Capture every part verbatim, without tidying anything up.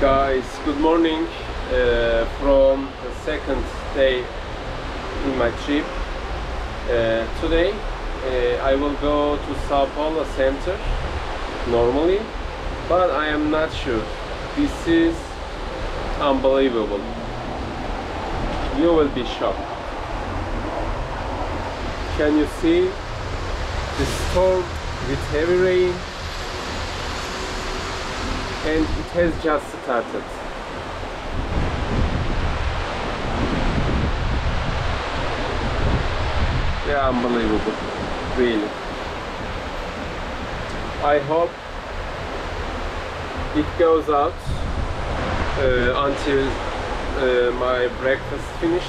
Guys, good morning uh, from the second day in my trip. Uh, today uh, I will go to Sao Paulo center normally, but I am not sure. This is unbelievable. You will be shocked. Can you see the storm with heavy rain? And it has just started. Yeah, unbelievable, really. I hope it goes out uh, until uh, my breakfast finished.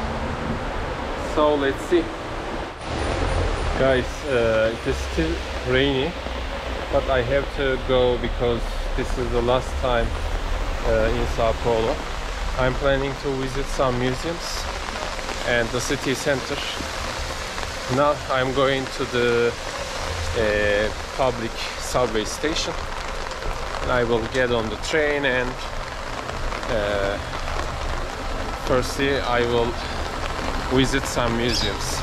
So let's see. Guys, uh, it is still rainy, but I have to go because this is the last time uh, in Sao Paulo. I'm planning to visit some museums and the city center. Now I'm going to the uh, public subway station. I will get on the train and uh, firstly I will visit some museums.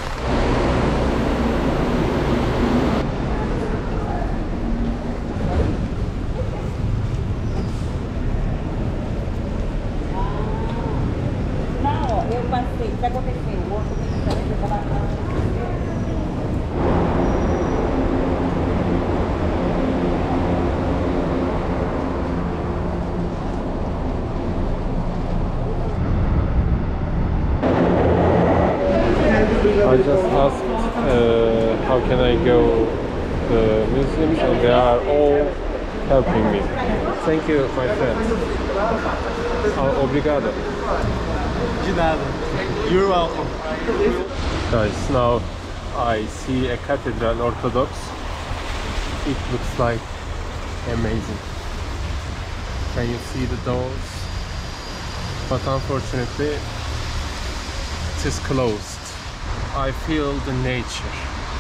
I just asked uh, how can I go to the museums, and they are all helping me. Thank you, my friend. Oh, obrigado. De nada. You're welcome. Guys, now I see a Cathedral Orthodox. It looks like amazing. Can you see the doors? But unfortunately, it is closed. I feel the nature.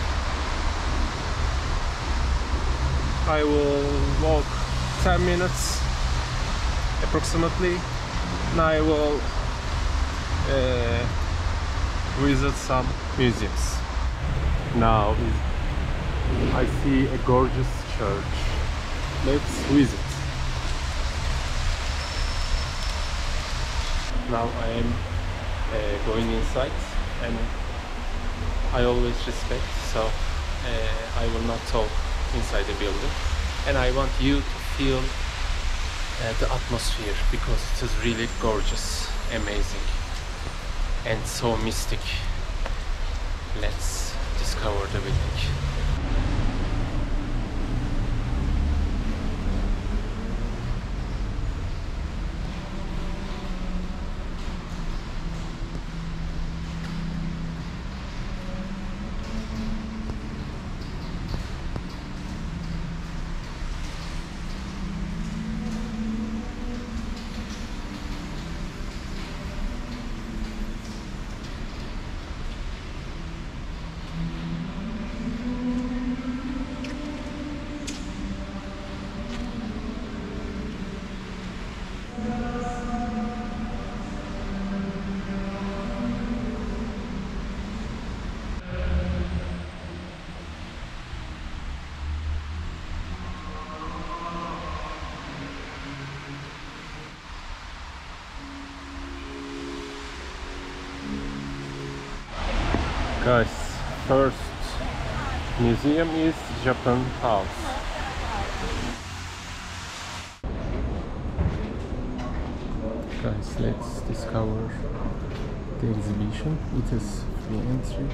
I will walk ten minutes approximately, and I will uh, visit some museums. Now I see a gorgeous church. Let's visit. Now I am uh, going inside, and I always respect, so uh, I will not talk inside the building, and I want you to feel uh, the atmosphere because it is really gorgeous, amazing, and so mystic. Let's discover the building. Guys, first museum is Japan House. Guys, let's discover the exhibition. It is free entry.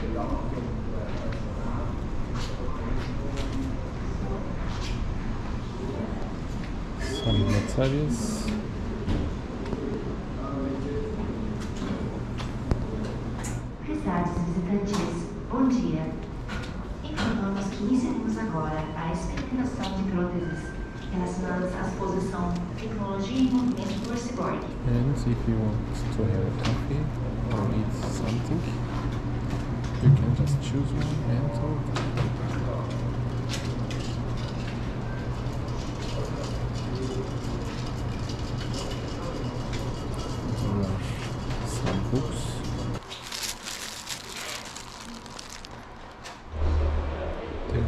Some materials. Visitantes, bom dia. Informamos que iniciaremos agora a experimentalização de próteses relacionadas à exposição Tecnologia em Movimento por Cyborg. And if you want to have a coffee or eat something, you can just choose one and order.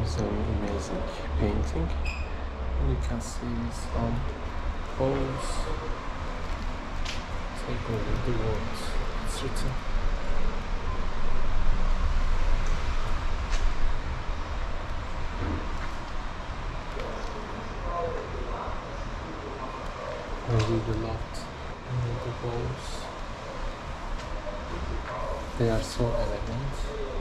There's an amazing painting, and you can see some poles take over the world. It's written. I read a lot in the walls. They are so elegant.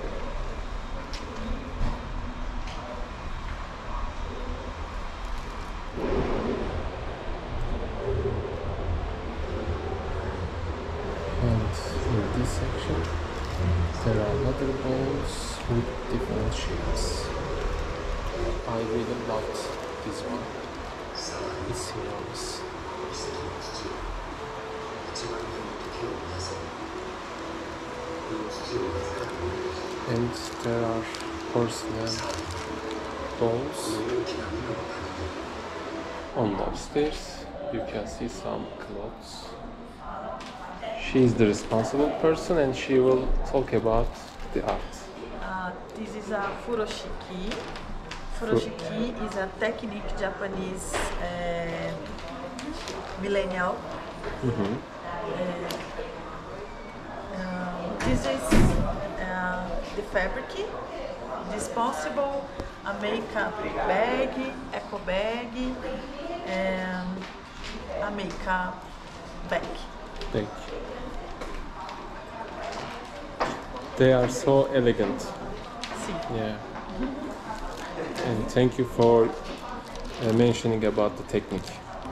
And in this section, there are other balls with different shapes. I read a lot this one. It's enormous. And there are porcelain bowls. On the upstairs, you can see some clothes. She is the responsible person and she will talk about the art. Uh, this is a furoshiki. Furoshiki is a technique Japanese uh, millennial. Mm-hmm. uh, uh, this is uh, the fabric, disposable, a makeup bag, eco bag, and a makeup bag. Thank you. They are so elegant. See. Yeah. And thank you for uh, mentioning about the technique.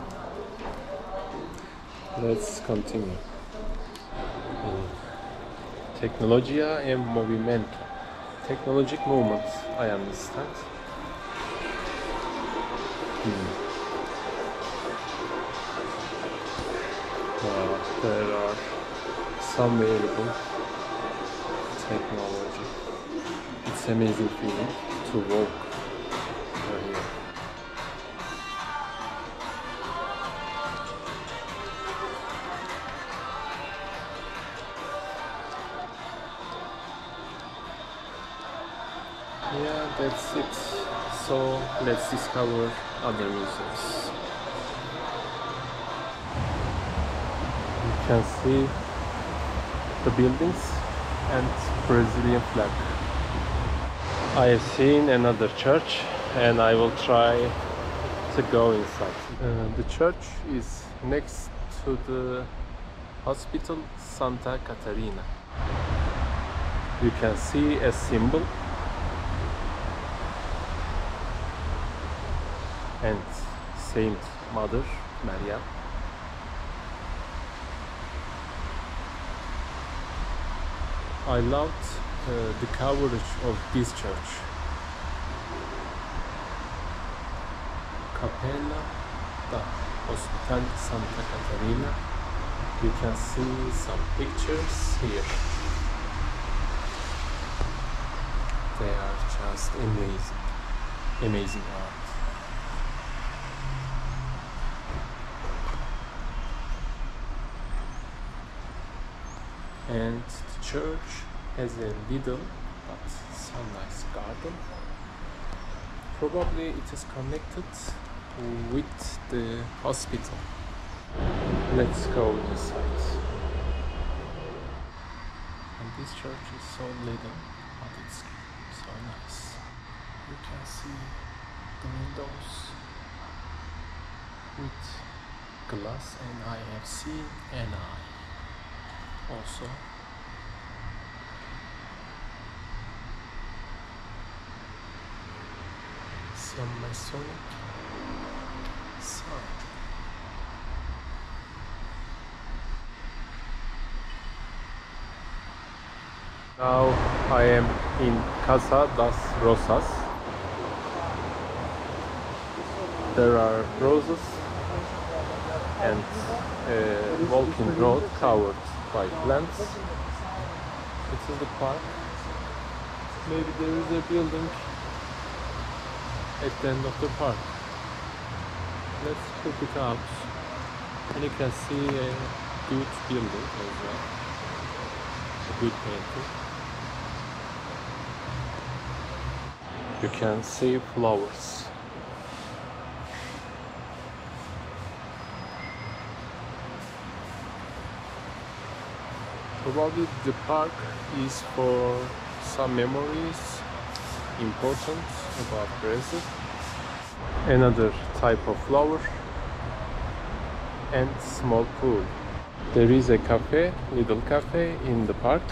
Let's continue. Mm. Tecnologia e movimento. Technologic movements, I understand. Hmm. Wow, there are some variable technology. It's amazing feeling to walk over here. Yeah, that's it. So let's discover other museums. You can see the buildings and Brazilian flag. I have seen another church and I will try to go inside. Uh, the church is next to the hospital Santa Catarina. You can see a symbol and Saint Mother Maria. I loved uh, the coverage of this church. Capela da Hospital Santa Catarina. You can see some pictures here. They are just amazing, amazing art. And the church has a little but so nice garden. Probably it is connected with the hospital. Let's go inside. And this church is so little, but it's so nice. You can see the windows with glass, and I have seen an eye also. Some Masonic sign. Now I am in Casa das Rosas. There are roses and a walking road covered by plants. This is the park. Maybe there is a building at the end of the park. Let's check it out. And you can see a good building as well. A good painting. You can see flowers. Probably the park is for some memories important about Brazil. Another type of flower and small pool. There is a cafe, little cafe in the park,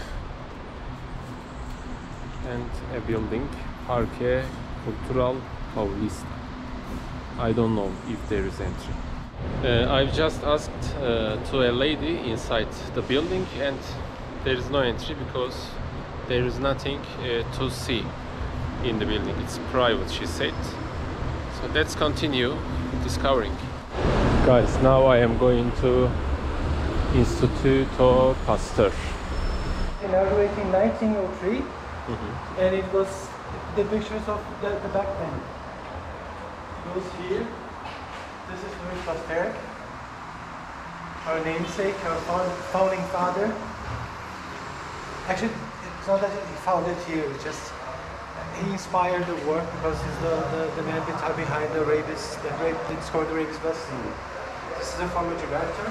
and a building, Parque Cultural Paulista. I don't know if there is entry. Uh, I've just asked uh, to a lady inside the building, and there is no entry because there is nothing uh, to see in the building. It's private, she said. So let's continue discovering. Guys, now I am going to Instituto Pasteur. Inaugurated in nineteen oh three, Mm-hmm. and it was the pictures of the, the back then. Goes here. This is Louis Pasteur, our namesake, our found- founding father. Actually, it's not that he founded here, it's just he inspired the work because he's the, the, the man behind the rabies, the rape, they discovered the rabies vaccine. This is a former director.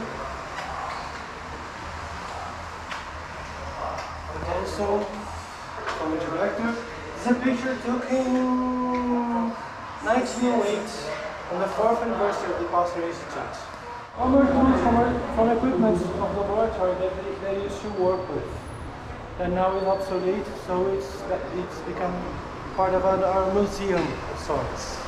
But also, former director. This is a picture taken in nineteen oh eight on the fourth anniversary of the Pasteur Institute. Former tools from, from equipment of the laboratory that they, they used to work with. And now it's obsolete, so it's, it's become part of our, our museum of sorts.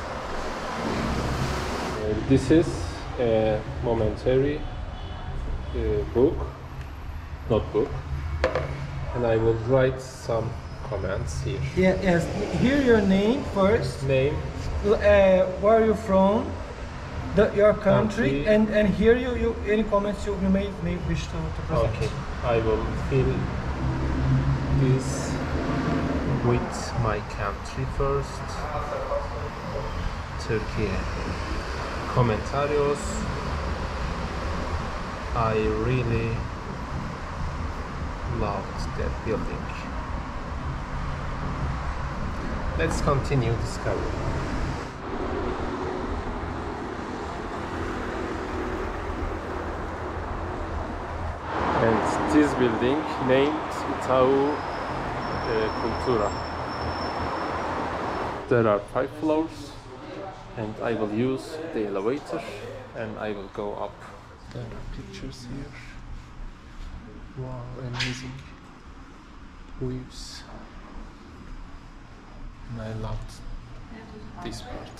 Uh, this is a momentary uh, book, notebook, and I will write some comments here. Yeah, yes. Here your name first. Name, Uh, where are you from? The, your country, Country. and and here you, you any comments you, you may may wish to, to present. okay, I will fill this with my country first. Turkey. Comentarios. I really loved that building. Let's continue discovering. And this building named Itau uh, Cultura. There are five floors, and I will use the elevator and I will go up. There are pictures here. Wow, amazing views. And I loved this part.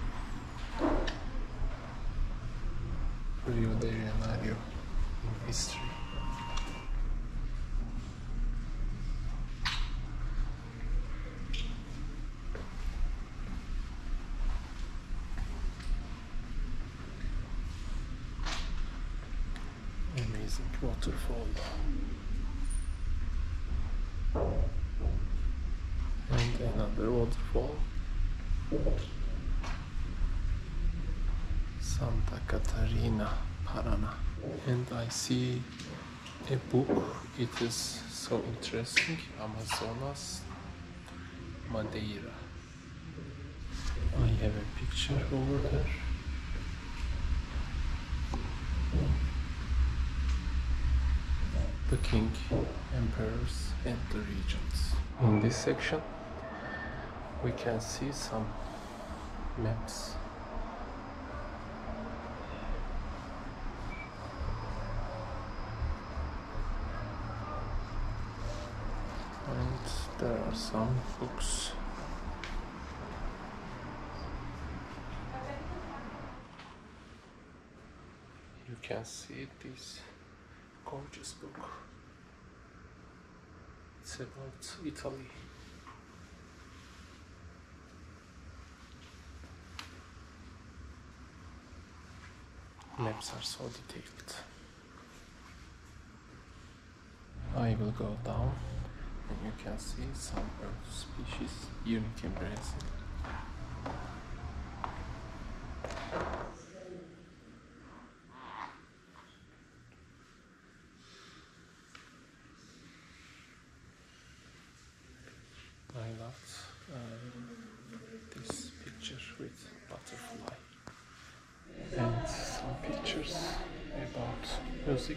Rio de Janeiro in history. Amazing waterfall. And another waterfall. Santa Catarina, Paraná. And I see a book. It is so interesting. Amazonas, Madeira. I have a picture over there. The king, emperors, and the regents. In this section, we can see some maps. And there are some books. You can see this gorgeous book. It's about Italy. Maps are so detailed. I will go down and you can see some bird species unique in Brazil. I love uh, music.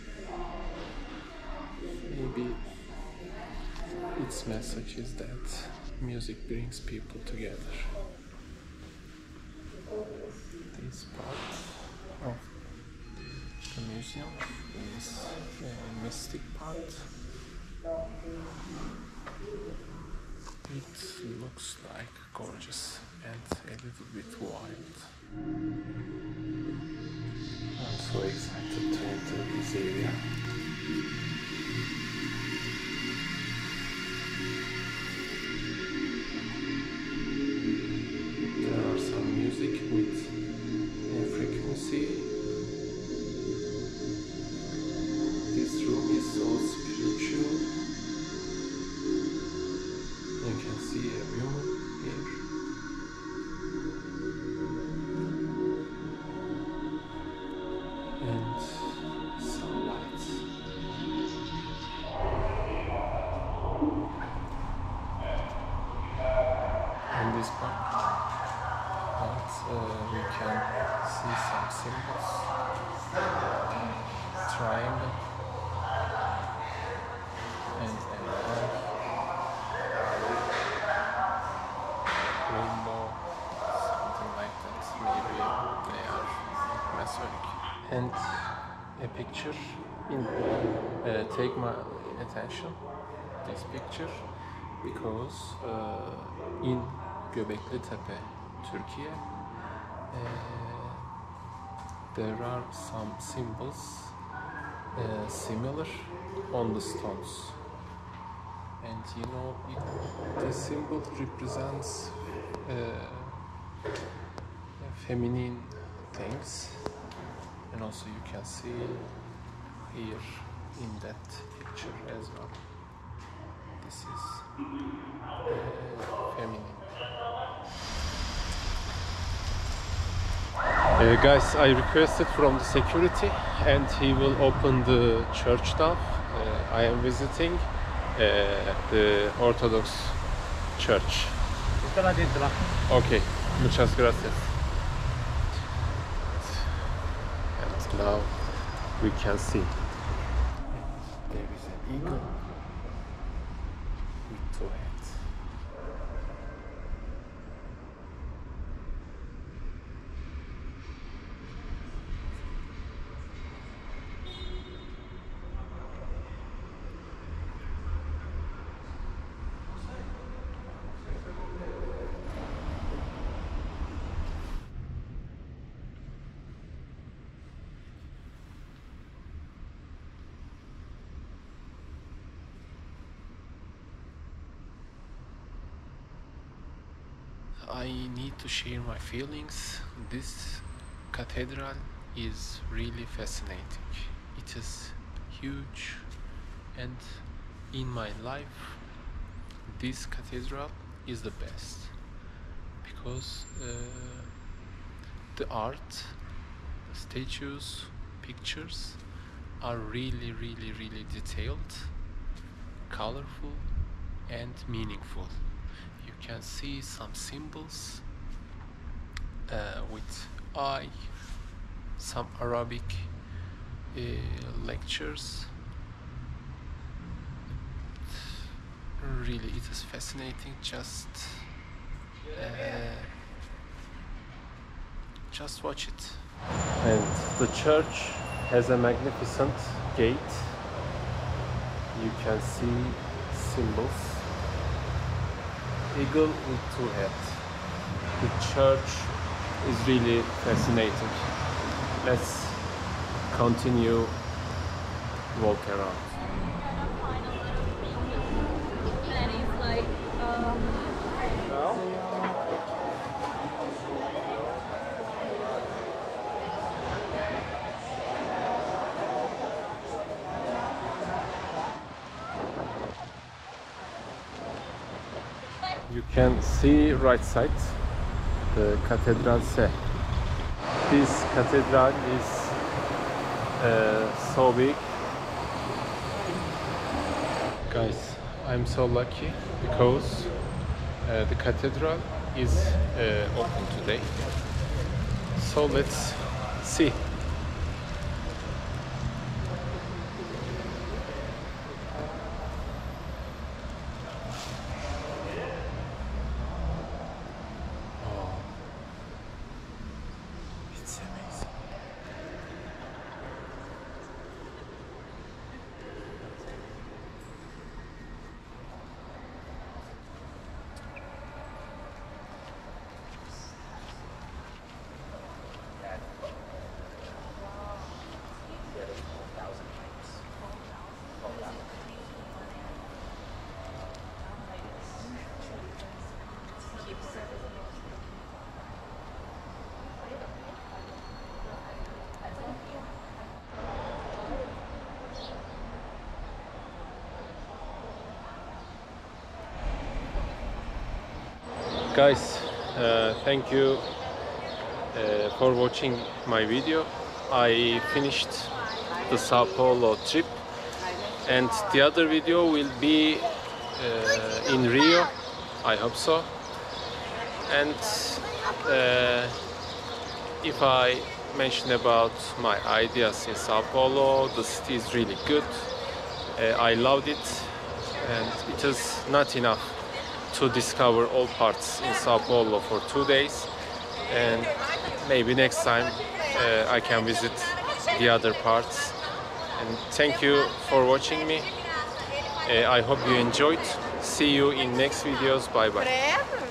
Maybe its message is that music brings people together. This part of the museum is a mystic part. It looks like gorgeous and a little bit wild. I'm so excited to enter this area. There are some music with a frequency. This room is so spiritual. You can see a woman here. And some lights. In this part, but, uh, we can see some symbols. Triangle and an eye. Rainbow, something like that. Maybe they are Masonic. And a picture in uh, take my attention, this picture, because uh, in Göbekli Tepe, Turkey, uh, there are some symbols uh, similar on the stones. And you know, it, this symbol represents uh, feminine things, and also you can see here in that picture as well. This is uh, feminine. Uh, guys, I requested from the security, and he will open the church now. Uh, I am visiting Uh, the Orthodox church. Okay, muchas gracias. And now we can see there is an eagle with two heads. I need to share my feelings. This cathedral is really fascinating. It is huge, and in my life this cathedral is the best because uh, the art, the statues, pictures are really really really detailed, colorful and meaningful. You can see some symbols uh, with eye, some Arabic uh, lectures. Really, it is fascinating. Just, uh, just watch it. And the church has a magnificent gate. You can see symbols. Eagle with two heads. The church is really fascinating. Let's continue walk around. You can see right side the Cathedral. This cathedral is uh, so big. Guys, I'm so lucky because uh, the cathedral is uh, open today. So let's see. Guys, uh, thank you uh, for watching my video. I finished the Sao Paulo trip, and the other video will be uh, in Rio, I hope so. And uh, if I mention about my ideas in Sao Paulo, the city is really good. uh, I loved it, and it is not enough to discover all parts in Sao Paulo for two days, and maybe next time uh, I can visit the other parts. And thank you for watching me. uh, I hope you enjoyed. See you in next videos. Bye bye.